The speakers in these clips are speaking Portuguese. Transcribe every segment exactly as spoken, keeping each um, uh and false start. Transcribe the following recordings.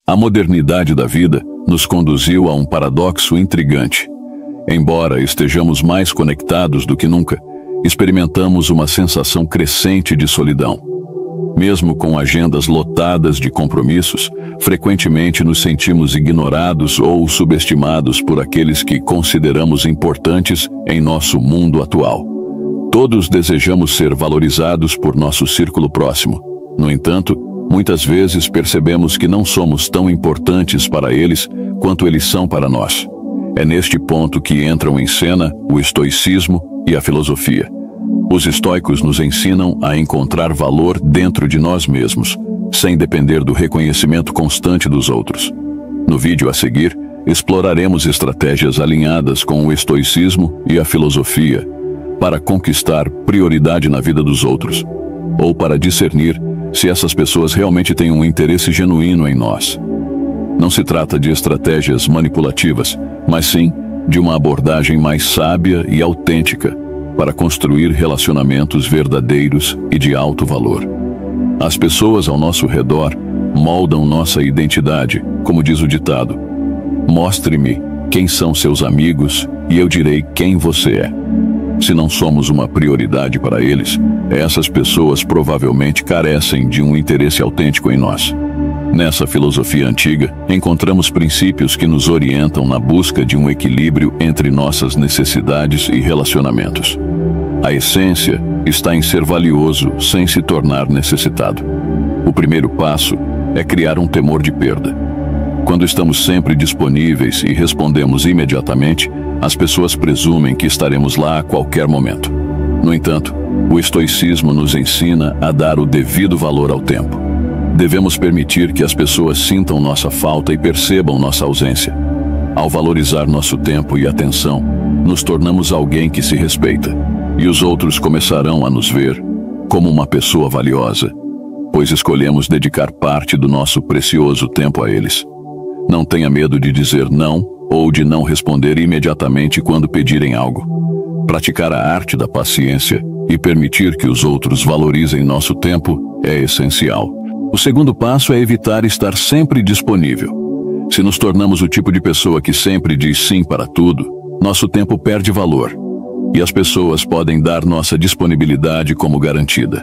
A modernidade da vida nos conduziu a um paradoxo intrigante. Embora estejamos mais conectados do que nunca, experimentamos uma sensação crescente de solidão. Mesmo com agendas lotadas de compromissos, frequentemente nos sentimos ignorados ou subestimados por aqueles que consideramos importantes em nosso mundo atual. Todos desejamos ser valorizados por nosso círculo próximo. No entanto, muitas vezes percebemos que não somos tão importantes para eles quanto eles são para nós. É neste ponto que entram em cena o estoicismo e a filosofia. Os estoicos nos ensinam a encontrar valor dentro de nós mesmos, sem depender do reconhecimento constante dos outros. No vídeo a seguir, exploraremos estratégias alinhadas com o estoicismo e a filosofia para conquistar prioridade na vida dos outros, ou para discernir se essas pessoas realmente têm um interesse genuíno em nós. Não se trata de estratégias manipulativas, mas sim de uma abordagem mais sábia e autêntica para construir relacionamentos verdadeiros e de alto valor. As pessoas ao nosso redor moldam nossa identidade, como diz o ditado: mostre-me quem são seus amigos e eu direi quem você é. Se não somos uma prioridade para eles, essas pessoas provavelmente carecem de um interesse autêntico em nós. Nessa filosofia antiga, encontramos princípios que nos orientam na busca de um equilíbrio entre nossas necessidades e relacionamentos. A essência está em ser valioso sem se tornar necessitado. O primeiro passo é criar um temor de perda. Quando estamos sempre disponíveis e respondemos imediatamente, as pessoas presumem que estaremos lá a qualquer momento. No entanto, o estoicismo nos ensina a dar o devido valor ao tempo. Devemos permitir que as pessoas sintam nossa falta e percebam nossa ausência. Ao valorizar nosso tempo e atenção, nos tornamos alguém que se respeita, e os outros começarão a nos ver como uma pessoa valiosa, pois escolhemos dedicar parte do nosso precioso tempo a eles. Não tenha medo de dizer não ou de não responder imediatamente quando pedirem algo. Praticar a arte da paciência e permitir que os outros valorizem nosso tempo é essencial. O segundo passo é evitar estar sempre disponível. Se nos tornamos o tipo de pessoa que sempre diz sim para tudo, nosso tempo perde valor, e as pessoas podem dar nossa disponibilidade como garantida.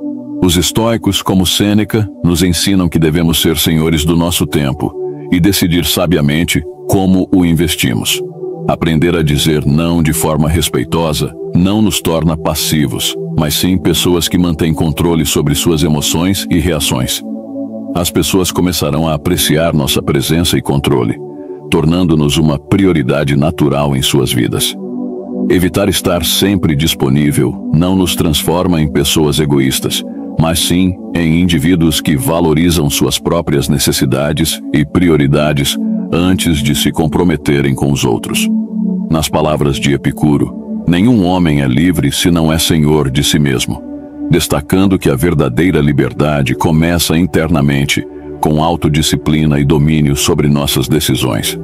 Os estoicos, como Sêneca, nos ensinam que devemos ser senhores do nosso tempo e decidir sabiamente como o investimos. Aprender a dizer não de forma respeitosa não nos torna passivos, mas sim pessoas que mantêm controle sobre suas emoções e reações. As pessoas começarão a apreciar nossa presença e controle, tornando-nos uma prioridade natural em suas vidas. Evitar estar sempre disponível não nos transforma em pessoas egoístas, mas sim em indivíduos que valorizam suas próprias necessidades e prioridades antes de se comprometerem com os outros. Nas palavras de Epicuro, nenhum homem é livre se não é senhor de si mesmo, destacando que a verdadeira liberdade começa internamente, com autodisciplina e domínio sobre nossas decisões.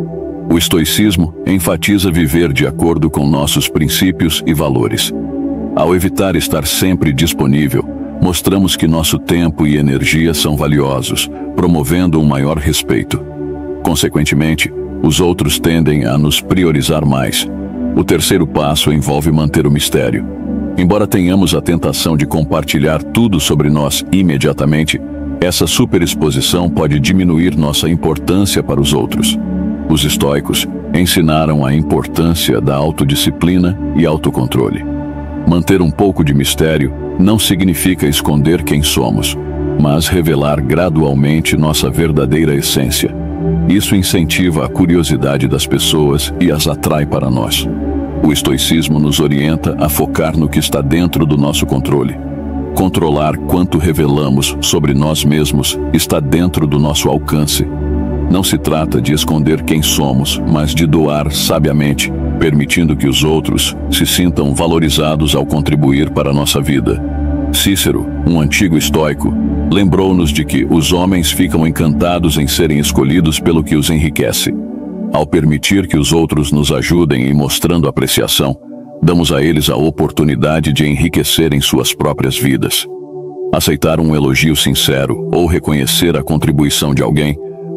O estoicismo enfatiza viver de acordo com nossos princípios e valores. Ao evitar estar sempre disponível, mostramos que nosso tempo e energia são valiosos, promovendo um maior respeito. Consequentemente, os outros tendem a nos priorizar mais. O terceiro passo envolve manter o mistério. Embora tenhamos a tentação de compartilhar tudo sobre nós imediatamente, essa superexposição pode diminuir nossa importância para os outros. Os estoicos ensinaram a importância da autodisciplina e autocontrole. Manter um pouco de mistério não significa esconder quem somos, mas revelar gradualmente nossa verdadeira essência. Isso incentiva a curiosidade das pessoas e as atrai para nós. O estoicismo nos orienta a focar no que está dentro do nosso controle. Controlar quanto revelamos sobre nós mesmos está dentro do nosso alcance. Não se trata de esconder quem somos, mas de doar sabiamente, permitindo que os outros se sintam valorizados ao contribuir para a nossa vida. Cícero, um antigo estoico, lembrou-nos de que os homens ficam encantados em serem escolhidos pelo que os enriquece. Ao permitir que os outros nos ajudem em mostrando apreciação, damos a eles a oportunidade de enriquecerem suas próprias vidas. Aceitar um elogio sincero ou reconhecer a contribuição de alguém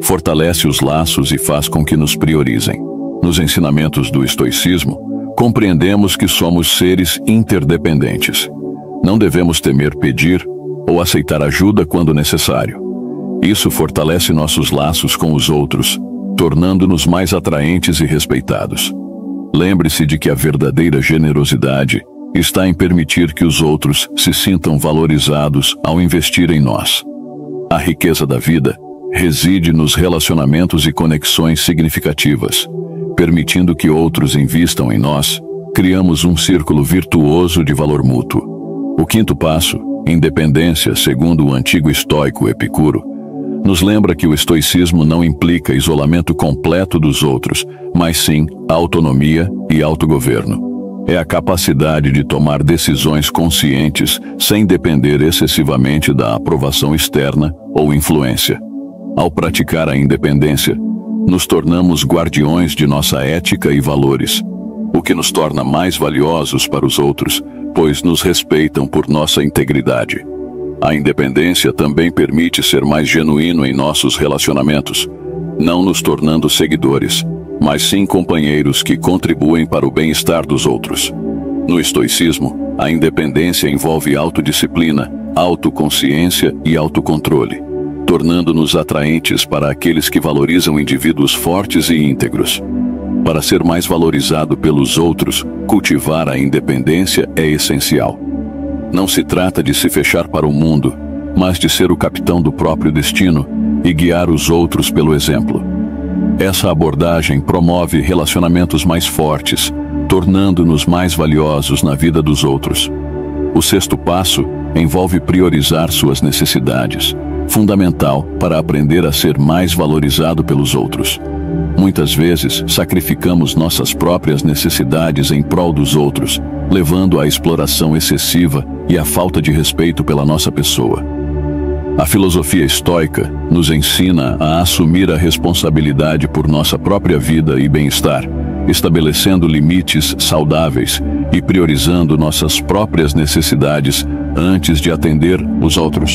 fortalece os laços e faz com que nos priorizem. Nos ensinamentos do estoicismo, compreendemos que somos seres interdependentes. Não devemos temer pedir ou aceitar ajuda quando necessário. Isso fortalece nossos laços com os outros, tornando-nos mais atraentes e respeitados. Lembre-se de que a verdadeira generosidade está em permitir que os outros se sintam valorizados ao investir em nós. A riqueza da vida reside nos relacionamentos e conexões significativas. Permitindo que outros invistam em nós, criamos um círculo virtuoso de valor mútuo. O quinto passo, independência, segundo o antigo estoico Epicuro, nos lembra que o estoicismo não implica isolamento completo dos outros, mas sim autonomia e autogoverno. É a capacidade de tomar decisões conscientes sem depender excessivamente da aprovação externa ou influência. Ao praticar a independência, nos tornamos guardiões de nossa ética e valores, o que nos torna mais valiosos para os outros, pois nos respeitam por nossa integridade. A independência também permite ser mais genuíno em nossos relacionamentos, não nos tornando seguidores, mas sim companheiros que contribuem para o bem-estar dos outros. No estoicismo, a independência envolve autodisciplina, autoconsciência e autocontrole, tornando-nos atraentes para aqueles que valorizam indivíduos fortes e íntegros. Para ser mais valorizado pelos outros, cultivar a independência é essencial. Não se trata de se fechar para o mundo, mas de ser o capitão do próprio destino e guiar os outros pelo exemplo. Essa abordagem promove relacionamentos mais fortes, tornando-nos mais valiosos na vida dos outros. O sexto passo envolve priorizar suas necessidades, fundamental para aprender a ser mais valorizado pelos outros. Muitas vezes, sacrificamos nossas próprias necessidades em prol dos outros, levando à exploração excessiva e à falta de respeito pela nossa pessoa. A filosofia estoica nos ensina a assumir a responsabilidade por nossa própria vida e bem-estar, estabelecendo limites saudáveis e priorizando nossas próprias necessidades antes de atender os outros.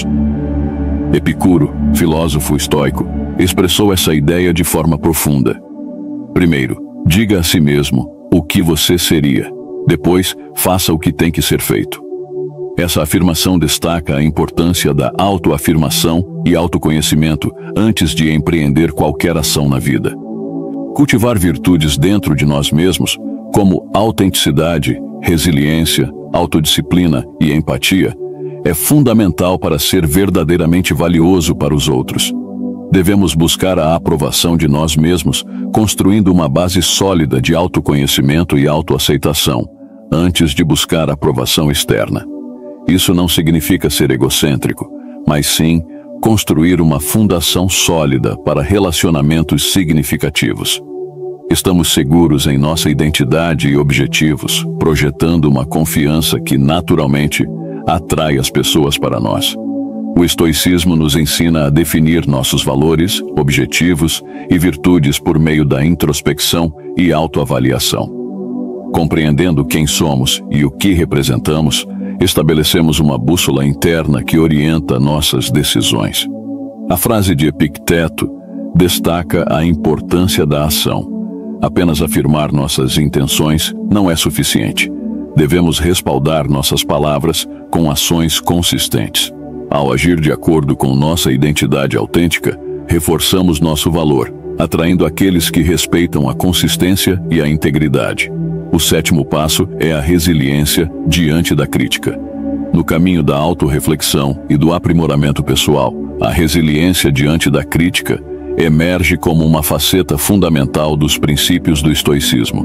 Epicuro, filósofo estoico, expressou essa ideia de forma profunda. Primeiro, diga a si mesmo o que você seria. Depois, faça o que tem que ser feito. Essa afirmação destaca a importância da autoafirmação e autoconhecimento antes de empreender qualquer ação na vida. Cultivar virtudes dentro de nós mesmos, como autenticidade, resiliência, autodisciplina e empatia, é fundamental para ser verdadeiramente valioso para os outros. Devemos buscar a aprovação de nós mesmos, construindo uma base sólida de autoconhecimento e autoaceitação, antes de buscar aprovação externa. Isso não significa ser egocêntrico, mas sim construir uma fundação sólida para relacionamentos significativos. Estamos seguros em nossa identidade e objetivos, projetando uma confiança que, naturalmente, atrai as pessoas para nós. O estoicismo nos ensina a definir nossos valores, objetivos e virtudes por meio da introspecção e autoavaliação. Compreendendo quem somos e o que representamos, estabelecemos uma bússola interna que orienta nossas decisões. A frase de Epicteto destaca a importância da ação. Apenas afirmar nossas intenções não é suficiente. Devemos respaldar nossas palavras com ações consistentes. Ao agir de acordo com nossa identidade autêntica, reforçamos nosso valor, atraindo aqueles que respeitam a consistência e a integridade. O sétimo passo é a resiliência diante da crítica. No caminho da autorreflexão e do aprimoramento pessoal, a resiliência diante da crítica emerge como uma faceta fundamental dos princípios do estoicismo.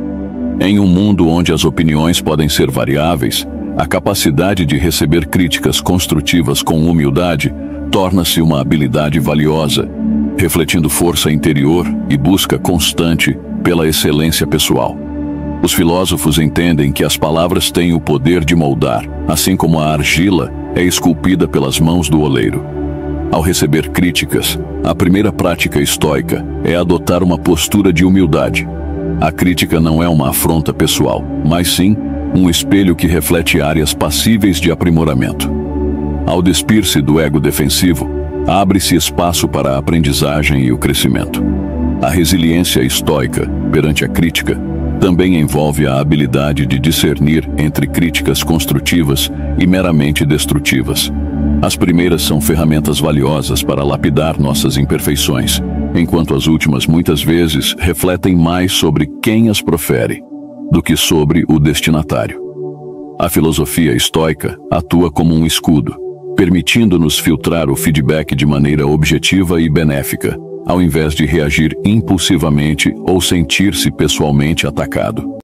Em um mundo onde as opiniões podem ser variáveis, a capacidade de receber críticas construtivas com humildade torna-se uma habilidade valiosa, refletindo força interior e busca constante pela excelência pessoal. Os filósofos entendem que as palavras têm o poder de moldar, assim como a argila é esculpida pelas mãos do oleiro. Ao receber críticas, a primeira prática estoica é adotar uma postura de humildade. A crítica não é uma afronta pessoal, mas sim um espelho que reflete áreas passíveis de aprimoramento. Ao despir-se do ego defensivo, Abre-se espaço para a aprendizagem e o crescimento. A resiliência estoica, perante a crítica, também envolve a habilidade de discernir entre críticas construtivas e meramente destrutivas. As primeiras são ferramentas valiosas para lapidar nossas imperfeições, enquanto as últimas muitas vezes refletem mais sobre quem as profere do que sobre o destinatário. A filosofia estoica atua como um escudo, permitindo-nos filtrar o feedback de maneira objetiva e benéfica, ao invés de reagir impulsivamente ou sentir-se pessoalmente atacado.